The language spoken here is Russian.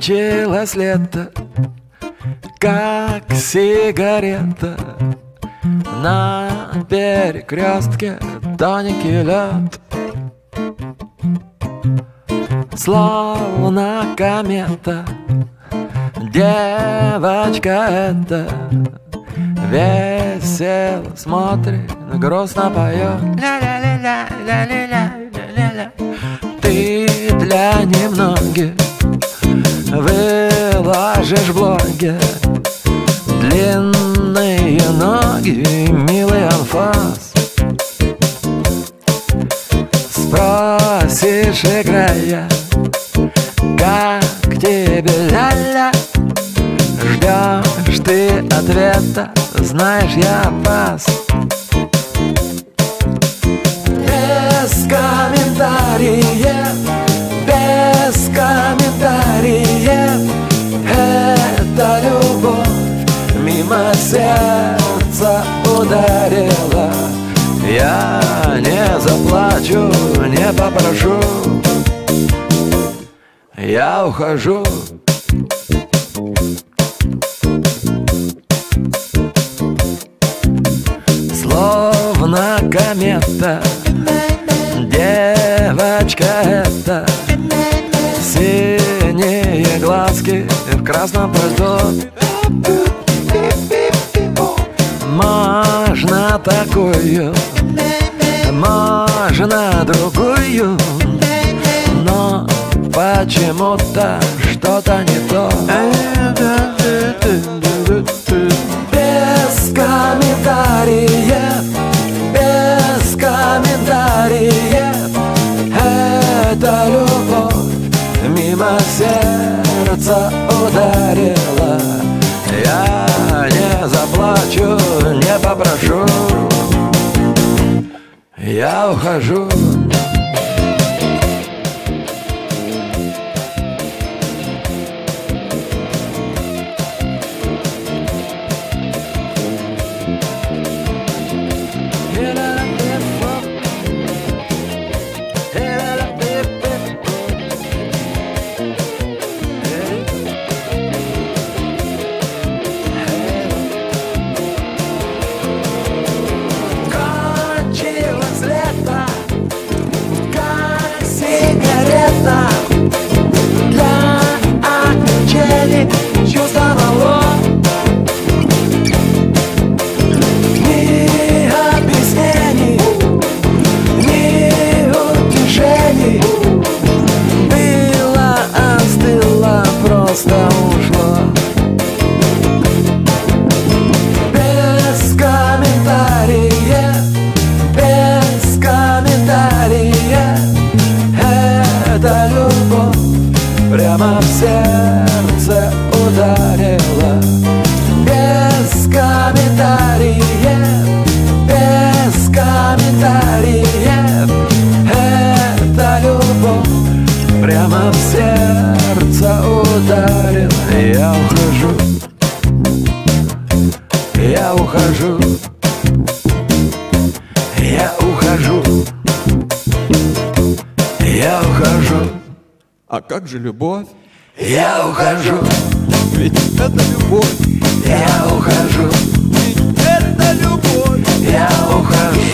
Кончилось лето, как сигарета. На перекрестке тоненький лед, словно комета. Девочка эта весело смотрит, грустно поет. Ты для немногих выложишь в блоге длинные ноги, милый анфас. Спросишь, играя, как тебе ля-ля. Ждешь ты ответа, знаешь, я пас. Без комментариев, без комментариев. Это любовь мимо сердца ударила. Я не заплачу, не попрошу, я ухожу. Словно комета, девочка эта, синие глазки в красном пальто. Можно такую, можно другую, но почему-то что-то не то. Без комментариев, без комментариев. Это любовь мимо сердца ударила. Я не заплачу, не попрошу, я ухожу. Для окончания чувства мало. Ни объяснений, ни утешений. Было, остыло, просто ушло. Без комментариев, без комментариев. Это любовь прямо в сердце ударила. Без комментариев, без комментариев. Это любовь прямо в сердце ударила. Я ухожу, я ухожу, я ухожу, я ухожу. А как же любовь? Я ухожу, Ведь это любовь. я ухожу, Ведь это любовь. я ухожу.